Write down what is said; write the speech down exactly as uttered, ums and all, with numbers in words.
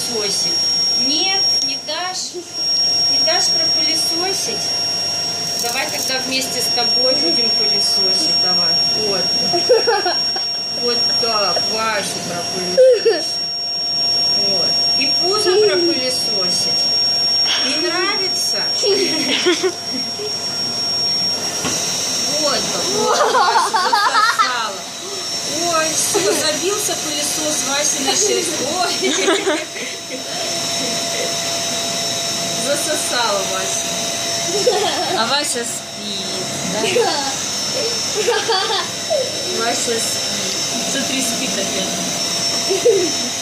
пропылесосить? Нет, не дашь? Не дашь пропылесосить? Давай тогда вместе с тобой будем пылесосить. Давай. Вот. Вот так. Васю пропылесосить. Вот. И пузо пропылесосить. Не нравится? Вот как. Вот, Вася засосала. Ой, все, забился пылесос Васиной шерсть. Ой. Засосала Вася. А Вася спит. Да? Вася спит. Смотри, спит опять.